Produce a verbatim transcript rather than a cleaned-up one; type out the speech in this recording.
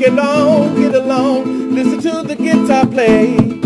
get on, get along, listen to the guitar play.